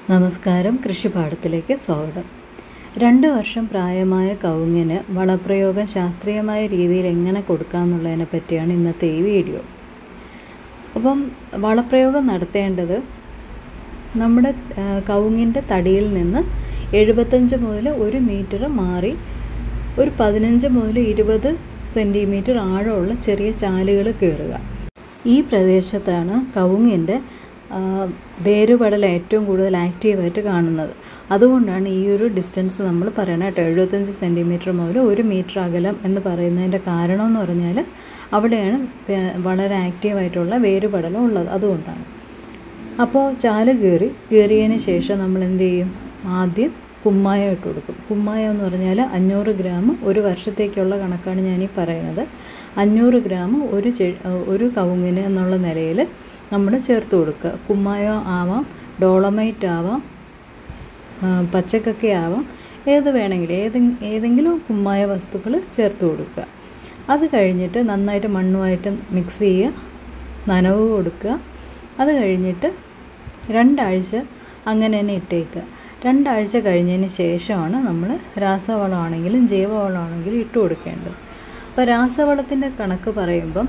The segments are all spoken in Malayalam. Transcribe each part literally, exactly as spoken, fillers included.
നമസ്കാരം. കൃഷിപാഠത്തിലേക്ക് സ്വാഗതം. രണ്ട് വർഷം പ്രായമായ കവുങ്ങിന് വളപ്രയോഗം ശാസ്ത്രീയമായ രീതിയിൽ എങ്ങനെ കൊടുക്കാമെന്നുള്ളതിനെ പറ്റിയാണ് ഇന്നത്തെ ഈ വീഡിയോ. അപ്പം വളപ്രയോഗം നടത്തേണ്ടത് നമ്മുടെ കവുങ്ങിൻ്റെ തടിയിൽ നിന്ന് എഴുപത്തഞ്ച് മുതൽ ഒരു മീറ്റർ മാറി ഒരു പതിനഞ്ച് മുതൽ ഇരുപത് സെൻറ്റിമീറ്റർ ആഴമുള്ള ചെറിയ ചാലുകൾ കയറുക. ഈ പ്രദേശത്താണ് കവുങ്ങിൻ്റെ വേരുപടൽ ഏറ്റവും കൂടുതൽ ആക്റ്റീവായിട്ട് കാണുന്നത്. അതുകൊണ്ടാണ് ഈ ഒരു ഡിസ്റ്റൻസ് നമ്മൾ പറയണം കേട്ടോ, എഴുപത്തഞ്ച് സെൻറ്റിമീറ്റർ മുതൽ ഒരു മീറ്റർ അകലം എന്ന് പറയുന്നതിൻ്റെ കാരണം എന്ന് പറഞ്ഞാൽ അവിടെയാണ് വളരെ ആക്റ്റീവായിട്ടുള്ള വേരുപടലം ഉള്ളത്. അതുകൊണ്ടാണ്. അപ്പോൾ ചാല് കയറി കയറിയതിന് ശേഷം നമ്മൾ എന്ത് ചെയ്യും? ആദ്യം കുമ്മായം ഇട്ട് കൊടുക്കും. കുമ്മായം എന്ന് പറഞ്ഞാൽ അഞ്ഞൂറ് ഗ്രാം ഒരു വർഷത്തേക്കുള്ള കണക്കാണ് ഞാനീ പറയുന്നത്. അഞ്ഞൂറ് ഗ്രാം ഒരു ചെ ഒരു കവുങ്ങിന് എന്നുള്ള നിലയിൽ നമ്മൾ ചേർത്ത് കൊടുക്കുക. കുമ്മായം ആവാം, ഡോളമൈറ്റ് ആവാം, പച്ചക്കക്ക ആവാം, ഏത് വേണമെങ്കിലും ഏതെ ഏതെങ്കിലും കുമ്മായ വസ്തുക്കൾ ചേർത്ത് കൊടുക്കുക. അത് കഴിഞ്ഞിട്ട് നന്നായിട്ട് മണ്ണുമായിട്ട് മിക്സ് ചെയ്യുക, നനവ് കൊടുക്കുക. അത് കഴിഞ്ഞിട്ട് രണ്ടാഴ്ച അങ്ങനെ തന്നെ ഇട്ടേക്കുക. രണ്ടാഴ്ച കഴിഞ്ഞതിന് ശേഷമാണ് നമ്മൾ രാസവളമാണെങ്കിലും ജൈവവളമാണെങ്കിലും ഇട്ട് കൊടുക്കേണ്ടത്. അപ്പോൾ രാസവളത്തിൻ്റെ കണക്ക് പറയുമ്പം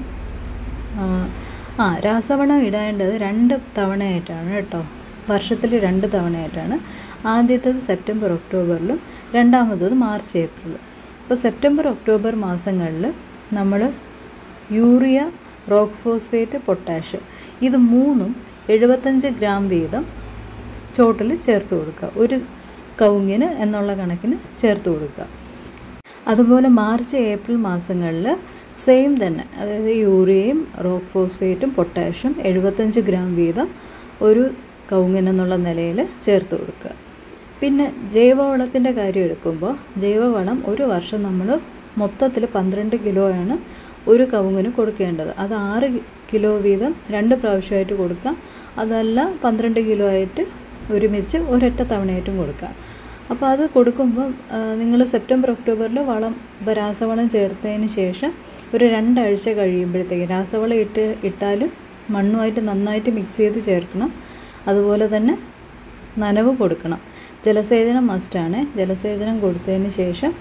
ആ രാസവളം ഇടേണ്ടത് രണ്ട് തവണയായിട്ടാണ് കേട്ടോ. വർഷത്തിൽ രണ്ട് തവണയായിട്ടാണ്. ആദ്യത്തേത് സെപ്റ്റംബർ ഒക്ടോബറിലും രണ്ടാമത്തേത് മാർച്ച് ഏപ്രിലും. അപ്പോൾ സെപ്റ്റംബർ ഒക്ടോബർ മാസങ്ങളിൽ നമ്മൾ യൂറിയ, റോക്ക് ഫോസ്ഫേറ്റ്, പൊട്ടാഷ് ഇത് മൂന്നും എഴുപത്തഞ്ച് ഗ്രാം വീതം ചോട്ടിൽ ചേർത്ത് കൊടുക്കുക. ഒരു കവുങ്ങിന് എന്നുള്ള കണക്കിന് ചേർത്ത് കൊടുക്കുക. അതുപോലെ മാർച്ച് ഏപ്രിൽ മാസങ്ങളിൽ സെയിം തന്നെ, അതായത് യൂറിയയും റോക്ക് ഫോസ്ഫേറ്റും പൊട്ടാഷ്യം എഴുപത്തഞ്ച് ഗ്രാം വീതം ഒരു കവുങ്ങിനെന്നുള്ള നിലയിൽ ചേർത്ത് കൊടുക്കുക. പിന്നെ ജൈവവളത്തിൻ്റെ കാര്യം എടുക്കുമ്പോൾ ജൈവവളം ഒരു വർഷം നമ്മൾ മൊത്തത്തിൽ പന്ത്രണ്ട് കിലോയാണ് ഒരു കവുങ്ങിന് കൊടുക്കേണ്ടത്. അത് ആറ് കിലോ വീതം രണ്ട് പ്രാവശ്യമായിട്ട് കൊടുക്കാം. അതല്ല പന്ത്രണ്ട് കിലോ ആയിട്ട് ഒരുമിച്ച് ഒരൊറ്റ തവണയായിട്ടും കൊടുക്കാം. അപ്പോൾ അത് കൊടുക്കുമ്പോൾ നിങ്ങൾ സെപ്റ്റംബർ ഒക്ടോബറിൽ വളം രാസവളം ചേർത്തതിന് ശേഷം ഒരു രണ്ടാഴ്ച കഴിയുമ്പോഴത്തേക്ക് രാസവളം ഇട്ട് ഇട്ടാലും മണ്ണുമായിട്ട് നന്നായിട്ട് മിക്സ് ചെയ്ത് ചേർക്കണം. അതുപോലെ തന്നെ നനവ് കൊടുക്കണം. ജലസേചനം മസ്റ്റാണ്. ജലസേചനം കൊടുത്തതിന് ശേഷം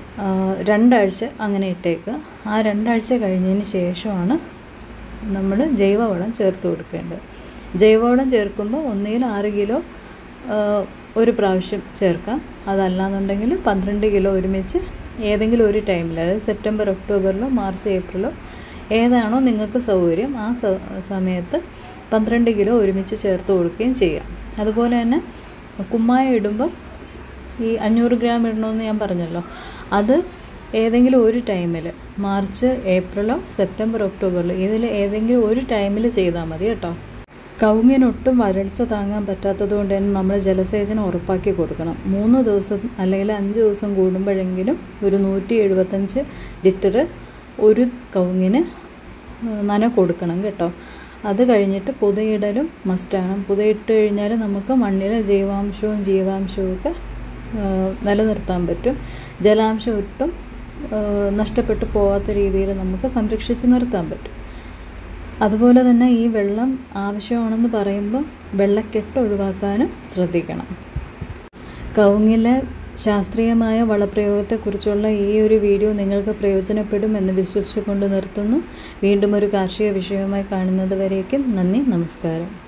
രണ്ടാഴ്ച അങ്ങനെ ഇട്ടേക്കുക. ആ രണ്ടാഴ്ച കഴിഞ്ഞതിന് ശേഷമാണ് നമ്മൾ ജൈവവളം ചേർത്ത് കൊടുക്കേണ്ടത്. ജൈവവളം ചേർക്കുമ്പോൾ ഒന്നുകിൽ ആറ് കിലോ ഒരു പ്രാവശ്യം ചേർക്കാം. അതല്ലാന്നുണ്ടെങ്കിൽ പന്ത്രണ്ട് കിലോ ഒരുമിച്ച് ഏതെങ്കിലും ഒരു ടൈമിൽ, അതായത് സെപ്റ്റംബർ ഒക്ടോബറിലോ മാർച്ച് ഏപ്രിലോ ഏതാണോ നിങ്ങൾക്ക് സൗകര്യം ആ സമയത്ത് പന്ത്രണ്ട് കിലോ ഒരുമിച്ച് ചേർത്ത് കൊടുക്കുകയും ചെയ്യാം. അതുപോലെ തന്നെ കുമ്മായം ഇടുമ്പം ഈ അഞ്ഞൂറ് ഗ്രാം ഇടണമെന്ന് ഞാൻ പറഞ്ഞല്ലോ, അത് ഏതെങ്കിലും ഒരു ടൈമിൽ മാർച്ച് ഏപ്രിലോ സെപ്റ്റംബർ ഒക്ടോബറിലോ ഇതിൽ ഏതെങ്കിലും ഒരു ടൈമിൽ ചെയ്താൽ മതി കേട്ടോ. കവുങ്ങിനൊട്ടും വരൾച്ച താങ്ങാൻ പറ്റാത്തത് കൊണ്ട് തന്നെ നമ്മൾ ജലസേചനം ഉറപ്പാക്കി കൊടുക്കണം. മൂന്ന് ദിവസം അല്ലെങ്കിൽ അഞ്ച് ദിവസം കൂടുമ്പോഴെങ്കിലും ഒരു നൂറ്റി എഴുപത്തഞ്ച് ലിറ്റർ ഒരു കവുങ്ങിന് നന കൊടുക്കണം കേട്ടോ. അത് കഴിഞ്ഞിട്ട് പുതയിടലും മസ്റ്റാണ്. പുതയിട്ട് കഴിഞ്ഞാൽ നമുക്ക് മണ്ണിലെ ജൈവാംശവും ജീവാംശവും ഒക്കെ നിലനിർത്താൻ പറ്റും. ജലാംശം ഒട്ടും നഷ്ടപ്പെട്ടു പോകാത്ത രീതിയിൽ നമുക്ക് സംരക്ഷിച്ച് നിർത്താൻ പറ്റും. അതുപോലെ തന്നെ ഈ വെള്ളം ആവശ്യമാണെന്ന് പറയുമ്പോൾ വെള്ളക്കെട്ട് ഒഴിവാക്കാനും ശ്രദ്ധിക്കണം. കവുങ്ങിലെ ശാസ്ത്രീയമായ വളപ്രയോഗത്തെക്കുറിച്ചുള്ള ഈ ഒരു വീഡിയോ നിങ്ങൾക്ക് പ്രയോജനപ്പെടുമെന്ന് വിശ്വസിച്ചുകൊണ്ട് നിർത്തുന്നു. വീണ്ടും ഒരു കാർഷിക വിഷയവുമായി കാണുന്നത് വരേക്കും നന്ദി, നമസ്കാരം.